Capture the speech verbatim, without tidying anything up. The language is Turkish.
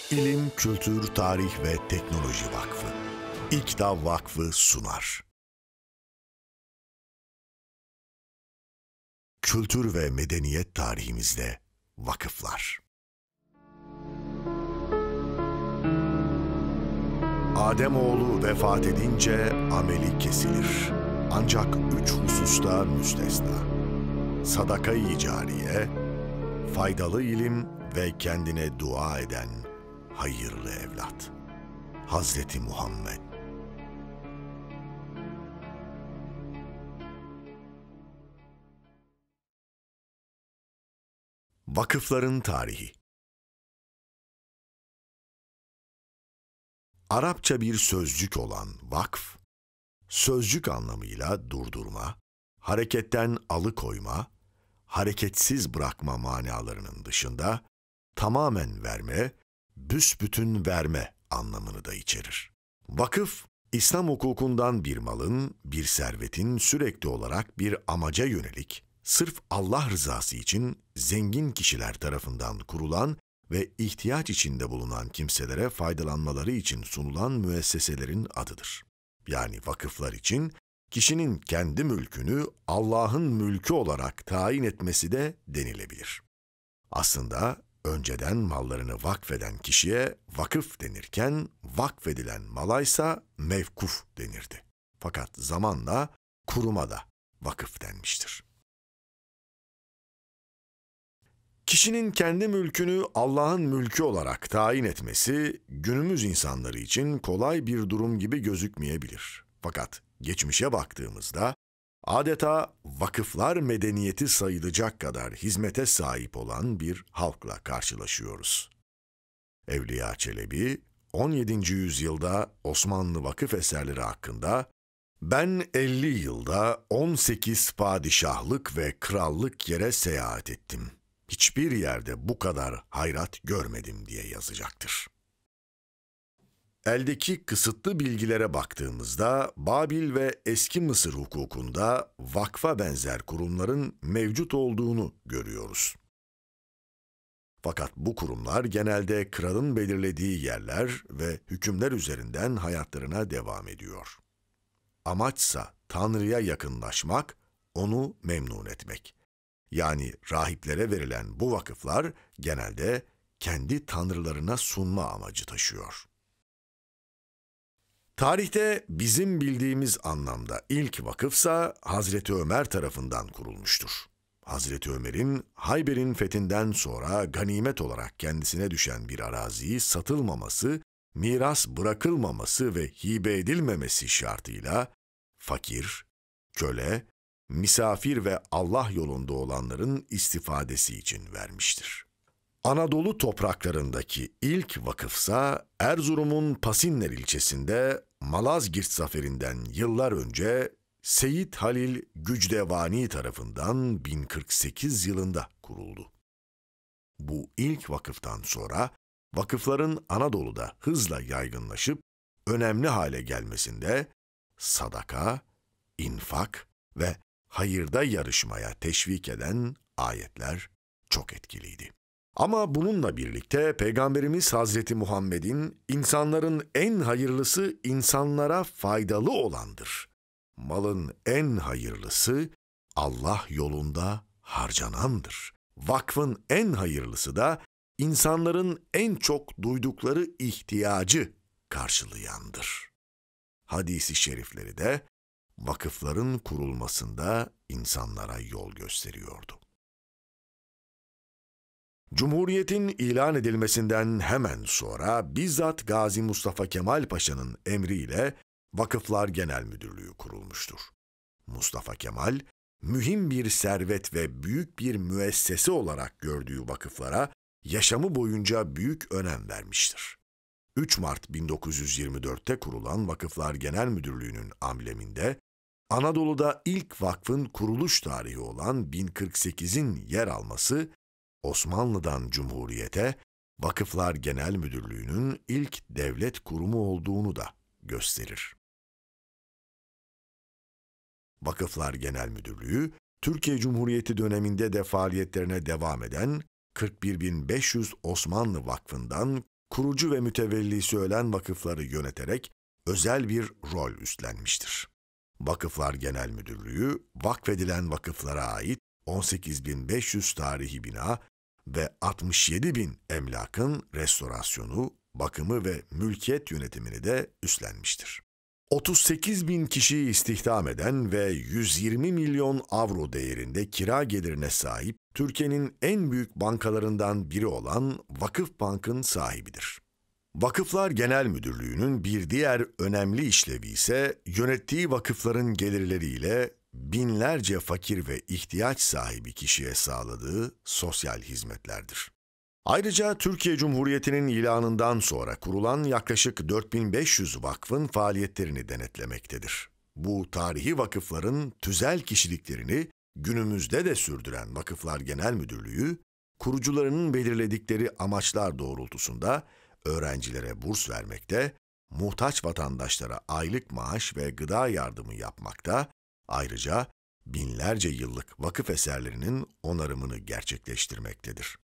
İlim, Kültür, Tarih ve Teknoloji Vakfı, İKTA Vakfı sunar. Kültür ve medeniyet tarihimizde vakıflar. Ademoğlu vefat edince ameli kesilir. Ancak üç hususta müstesna: sadaka-i cariye, faydalı ilim ve kendine dua eden hayırlı evlat. Hazreti Muhammed. Vakıfların tarihi. Arapça bir sözcük olan vakf, sözcük anlamıyla durdurma, hareketten alıkoyma, hareketsiz bırakma manalarının dışında tamamen verme, büsbütün verme anlamını da içerir. Vakıf, İslam hukukundan bir malın, bir servetin sürekli olarak bir amaca yönelik, sırf Allah rızası için zengin kişiler tarafından kurulan ve ihtiyaç içinde bulunan kimselere faydalanmaları için sunulan müesseselerin adıdır. Yani vakıflar için kişinin kendi mülkünü Allah'ın mülkü olarak tayin etmesi de denilebilir. Aslında önceden mallarını vakfeden kişiye vakıf denirken, vakfedilen malaysa mevkuf denirdi. Fakat zamanla kuruma da vakıf denmiştir. Kişinin kendi mülkünü Allah'ın mülkü olarak tayin etmesi, günümüz insanları için kolay bir durum gibi gözükmeyebilir. Fakat geçmişe baktığımızda, adeta vakıflar medeniyeti sayılacak kadar hizmete sahip olan bir halkla karşılaşıyoruz. Evliya Çelebi, on yedinci yüzyılda Osmanlı vakıf eserleri hakkında, "Ben elli yılda on sekiz padişahlık ve krallık yere seyahat ettim. Hiçbir yerde bu kadar hayrat görmedim" diye yazacaktır. Eldeki kısıtlı bilgilere baktığımızda, Babil ve Eski Mısır hukukunda vakfa benzer kurumların mevcut olduğunu görüyoruz. Fakat bu kurumlar genelde kralın belirlediği yerler ve hükümler üzerinden hayatlarına devam ediyor. Amaçsa Tanrı'ya yakınlaşmak, onu memnun etmek. Yani rahiplere verilen bu vakıflar genelde kendi tanrılarına sunma amacı taşıyor. Tarihte bizim bildiğimiz anlamda ilk vakıfsa Hazreti Ömer tarafından kurulmuştur. Hazreti Ömer'in Hayber'in fethinden sonra ganimet olarak kendisine düşen bir araziyi satılmaması, miras bırakılmaması ve hibe edilmemesi şartıyla fakir, köle, misafir ve Allah yolunda olanların istifadesi için vermiştir. Anadolu topraklarındaki ilk vakıfsa Erzurum'un Pasinler ilçesinde Malazgirt zaferinden yıllar önce Seyyid Halil Gücdevani tarafından bin kırk sekiz yılında kuruldu. Bu ilk vakıftan sonra vakıfların Anadolu'da hızla yaygınlaşıp önemli hale gelmesinde sadaka, infak ve hayırda yarışmaya teşvik eden ayetler çok etkiliydi. Ama bununla birlikte Peygamberimiz Hazreti Muhammed'in insanların en hayırlısı insanlara faydalı olandır. Malın en hayırlısı Allah yolunda harcanandır. Vakfın en hayırlısı da insanların en çok duydukları ihtiyacı karşılayandır. Hadis-i şerifleri de vakıfların kurulmasında insanlara yol gösteriyordu. Cumhuriyetin ilan edilmesinden hemen sonra bizzat Gazi Mustafa Kemal Paşa'nın emriyle Vakıflar Genel Müdürlüğü kurulmuştur. Mustafa Kemal, mühim bir servet ve büyük bir müessese olarak gördüğü vakıflara yaşamı boyunca büyük önem vermiştir. üç Mart bin dokuz yüz yirmi dört'te kurulan Vakıflar Genel Müdürlüğü'nün ambleminde, Anadolu'da ilk vakfın kuruluş tarihi olan bin kırk sekiz'in yer alması, Osmanlı'dan Cumhuriyet'e Vakıflar Genel Müdürlüğü'nün ilk devlet kurumu olduğunu da gösterir. Vakıflar Genel Müdürlüğü, Türkiye Cumhuriyeti döneminde de faaliyetlerine devam eden kırk bir bin beş yüz Osmanlı Vakfı'ndan kurucu ve mütevellisi ölen vakıfları yöneterek özel bir rol üstlenmiştir. Vakıflar Genel Müdürlüğü, vakfedilen vakıflara ait on sekiz bin beş yüz tarihi bina ve altmış yedi bin emlakın restorasyonu, bakımı ve mülkiyet yönetimini de üstlenmiştir. otuz sekiz bin kişiyi istihdam eden ve yüz yirmi milyon avro değerinde kira gelirine sahip Türkiye'nin en büyük bankalarından biri olan Vakıfbank'ın sahibidir. Vakıflar Genel Müdürlüğü'nün bir diğer önemli işlevi ise yönettiği vakıfların gelirleriyle binlerce fakir ve ihtiyaç sahibi kişiye sağladığı sosyal hizmetlerdir. Ayrıca Türkiye Cumhuriyeti'nin ilanından sonra kurulan yaklaşık dört bin beş yüz vakfın faaliyetlerini denetlemektedir. Bu tarihi vakıfların tüzel kişiliklerini günümüzde de sürdüren Vakıflar Genel Müdürlüğü, kurucularının belirledikleri amaçlar doğrultusunda öğrencilere burs vermekte, muhtaç vatandaşlara aylık maaş ve gıda yardımı yapmakta, ayrıca binlerce yıllık vakıf eserlerinin onarımını gerçekleştirmektedir.